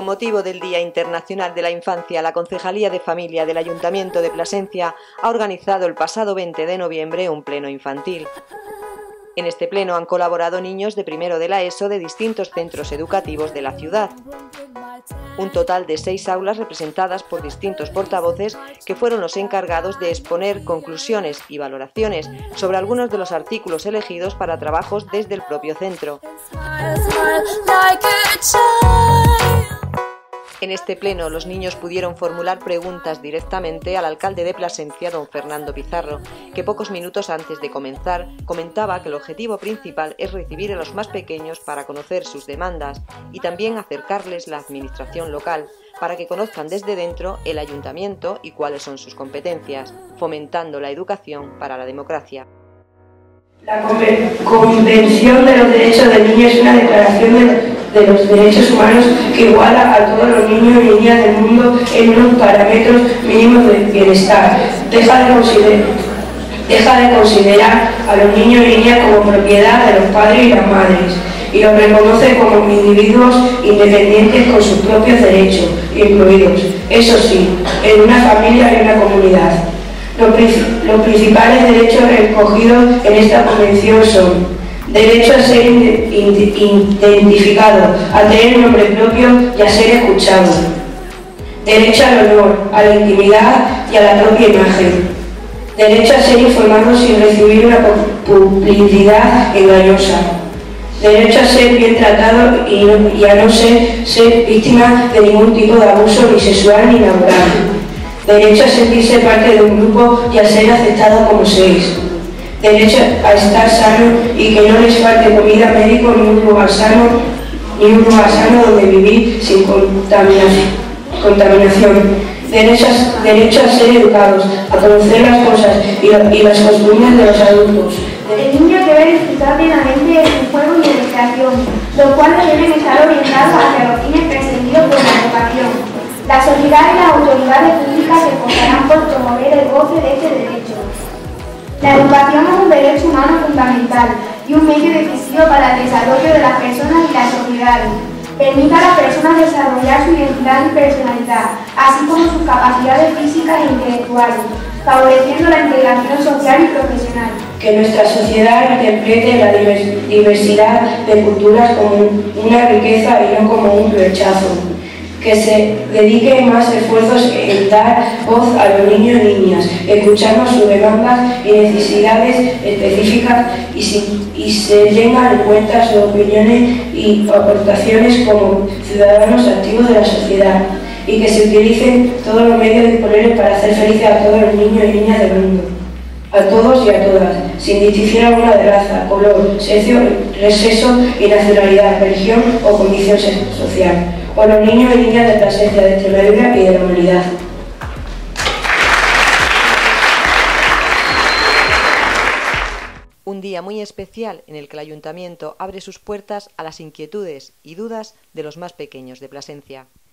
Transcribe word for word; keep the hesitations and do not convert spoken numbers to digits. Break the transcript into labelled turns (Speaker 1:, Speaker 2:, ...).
Speaker 1: Con motivo del Día Internacional de la Infancia, la Concejalía de Familia del Ayuntamiento de Plasencia ha organizado el pasado veinte de noviembre un pleno infantil. En este pleno han colaborado niños de primero de la ESO de distintos centros educativos de la ciudad. Un total de seis aulas representadas por distintos portavoces que fueron los encargados de exponer conclusiones y valoraciones sobre algunos de los artículos elegidos para trabajos desde el propio centro. En este pleno, los niños pudieron formular preguntas directamente al alcalde de Plasencia, don Fernando Pizarro, que pocos minutos antes de comenzar comentaba que el objetivo principal es recibir a los más pequeños para conocer sus demandas y también acercarles la administración local, para que conozcan desde dentro el ayuntamiento y cuáles son sus competencias, fomentando la educación para la democracia.
Speaker 2: La Convención de los Derechos del Niño es una declaración de, de los derechos humanos que iguala a todos los niños y niñas del mundo en unos parámetros mínimos de bienestar. Deja de, consider, deja de considerar a los niños y niñas como propiedad de los padres y las madres y los reconoce como individuos independientes con sus propios derechos, incluidos, eso sí, en una familia y una comunidad. Los, los principales derechos recogidos en esta convención son: derecho a ser identificado, a tener nombre propio y a ser escuchado; derecho al honor, a la intimidad y a la propia imagen; derecho a ser informado sin recibir una publicidad engañosa; derecho a ser bien tratado y, no, y a no ser, ser víctima de ningún tipo de abuso ni sexual ni laboral; derecho a sentirse parte de un grupo y a ser aceptado como sois; derecho a estar sano y que no les falte comida, médico ni un lugar sano, ni un lugar sano donde vivir sin contaminación; contaminación. Derecho a, derecho a ser educados, a conocer las cosas y, y las costumbres de los adultos.
Speaker 3: El niño debe disfrutar plenamente de su juego y de recreación, los cuales deben estar orientados hacia los fines perseguidos por la educación. La sociedad y las autoridades públicas se esforzarán por promover el goce de este derecho. La educación es un derecho humano fundamental y un medio decisivo para el desarrollo de las personas y las sociedades. Permite a las personas desarrollar su identidad y personalidad, así como sus capacidades físicas e intelectuales, favoreciendo la integración social y profesional.
Speaker 2: Que nuestra sociedad interprete la diversidad de culturas como una riqueza y no como un rechazo. Que se dedique más esfuerzos en dar voz a los niños y niñas, escuchando sus demandas y necesidades específicas y, si, y se tengan en cuenta sus opiniones y aportaciones como ciudadanos activos de la sociedad, y que se utilicen todos los medios disponibles para hacer felices a todos los niños y niñas del mundo, a todos y a todas, sin distinción alguna de raza, color, sexo, sexo y nacionalidad, religión o condición social, por los niños y niñas de Plasencia, de Extremadura y de la humanidad.
Speaker 1: Un día muy especial en el que el Ayuntamiento abre sus puertas a las inquietudes y dudas de los más pequeños de Plasencia.